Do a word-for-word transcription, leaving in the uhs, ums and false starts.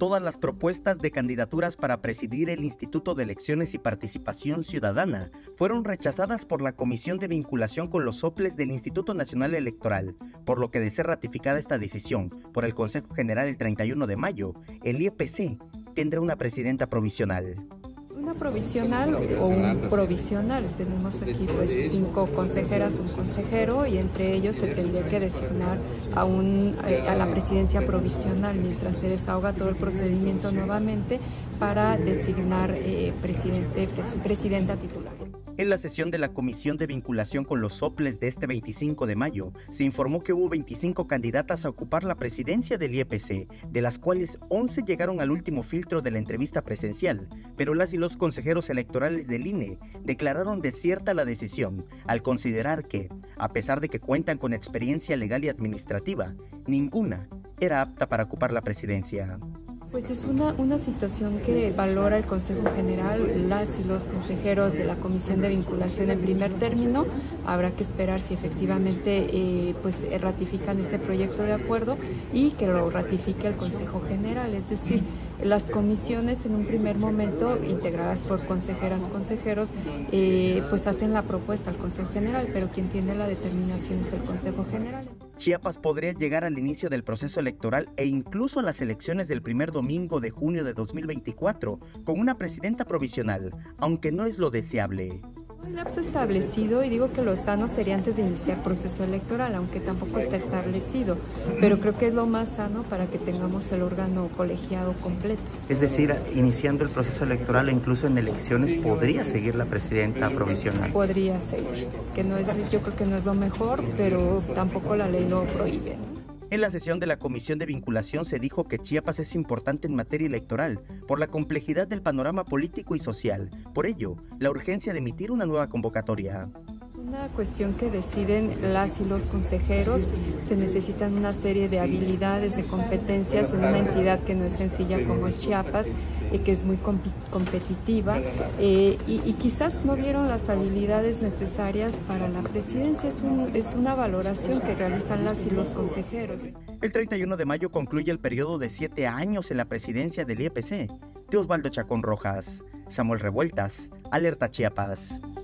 todas las propuestas de candidaturas para presidir el Instituto de Elecciones y Participación Ciudadana fueron rechazadas por la Comisión de Vinculación con los soples del Instituto Nacional Electoral, por lo que de ser ratificada esta decisión por el Consejo General el treinta y uno de mayo, el I E P C tendrá una presidenta provisional. Una provisional o un provisional. Tenemos aquí pues cinco consejeras, un consejero, y entre ellos se tendría que designar a, un, a la presidencia provisional mientras se desahoga todo el procedimiento nuevamente para designar eh, presidente, pres, presidenta titular. En la sesión de la Comisión de Vinculación con los soples de este veinticinco de mayo, se informó que hubo veinticinco candidatas a ocupar la presidencia del I E P C, de las cuales once llegaron al último filtro de la entrevista presencial, pero las y los consejeros electorales del I N E declararon desierta la decisión, al considerar que, a pesar de que cuentan con experiencia legal y administrativa, ninguna era apta para ocupar la presidencia. Pues es una, una situación que valora el Consejo General, las y los consejeros de la Comisión de Vinculación en primer término. Habrá que esperar si efectivamente eh, pues, ratifican este proyecto de acuerdo y que lo ratifique el Consejo General. Es decir, las comisiones en un primer momento, integradas por consejeras, consejeros, eh, pues hacen la propuesta al Consejo General, pero quien tiene la determinación es el Consejo General. Chiapas podría llegar al inicio del proceso electoral e incluso a las elecciones del primer domingo de junio de dos mil veinticuatro con una presidenta provisional, aunque no es lo deseable. El lapso establecido, y digo que lo sano sería antes de iniciar proceso electoral, aunque tampoco está establecido, pero creo que es lo más sano para que tengamos el órgano colegiado completo. Es decir, iniciando el proceso electoral e incluso en elecciones, ¿podría seguir la presidenta provisional? Podría seguir, que no es, yo creo que no es lo mejor, pero tampoco la ley lo prohíbe. En la sesión de la Comisión de Vinculación se dijo que Chiapas es importante en materia electoral por la complejidad del panorama político y social. Por ello, la urgencia de emitir una nueva convocatoria. Una cuestión que deciden las y los consejeros. Se necesitan una serie de habilidades, de competencias en una entidad que no es sencilla como es Chiapas, y que es muy comp competitiva, eh, y, y quizás no vieron las habilidades necesarias para la presidencia. Es, un, es una valoración que realizan las y los consejeros. El treinta y uno de mayo concluye el periodo de siete años en la presidencia del I E P C. De Osvaldo Chacón Rojas, Samuel Revueltas, Alerta Chiapas.